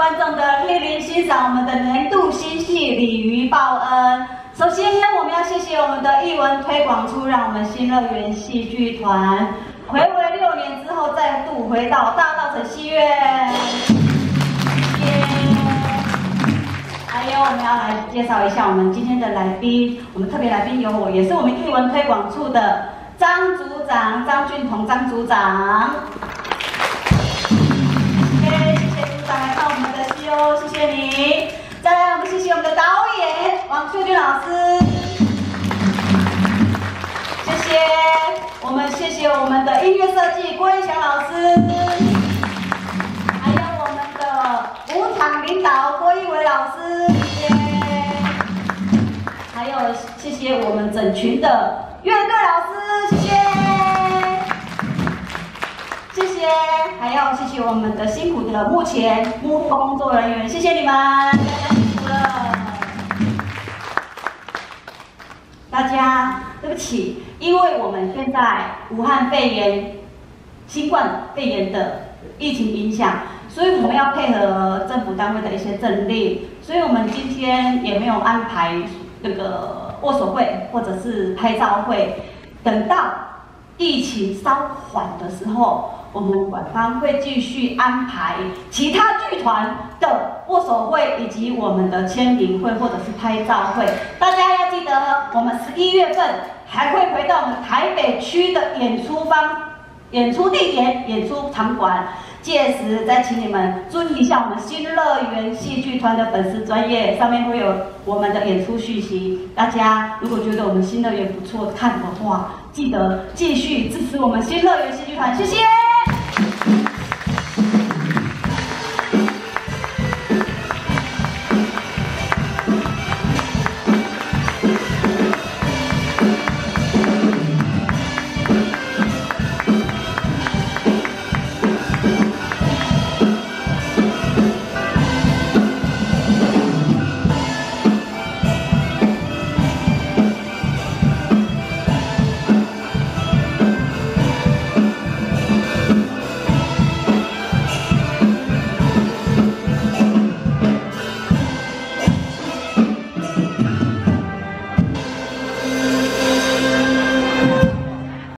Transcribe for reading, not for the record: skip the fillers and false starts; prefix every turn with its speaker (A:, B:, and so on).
A: 观众的莅临欣赏我们的年度新戏《鲤鱼报恩》。首先呢，我们要谢谢我们的艺文推广处，让我们新乐园戏剧团睽违6年之后再度回到大稻埕戏院。还有，我们要来介绍一下我们今天的来宾，我们特别来宾有我，也是我们艺文推广处的张组长张俊彤张组长。谢谢组长来看我们的戏哦，谢谢你。再来，我们谢谢我们的导演王秀君老师，谢谢我们的音乐设计郭一翔老师，还有我们的舞场领导郭一伟老师，谢谢。还有谢谢我们整群的乐队老师，谢谢。谢谢，还要谢谢我们的辛苦的幕前幕后工作人员，谢谢你们，大家辛苦了。大家对不起，因为我们现在武汉肺炎、新冠肺炎的疫情影响，所以我们要配合政府单位的一些政令，所以我们今天也没有安排那个握手会或者是拍照会，等到疫情稍缓的时候，我们馆方会继续安排其他剧团的握手会，以及我们的签名会或者是拍照会。大家要记得，我们11月份还会回到我们台北区的演出地点、演出场馆。届时再请你们注意一下我们新乐园戏剧团的粉丝专页，上面会有我们的演出讯息。大家如果觉得我们新乐园不错看的话，记得继续支持我们新乐园戏剧团，谢谢。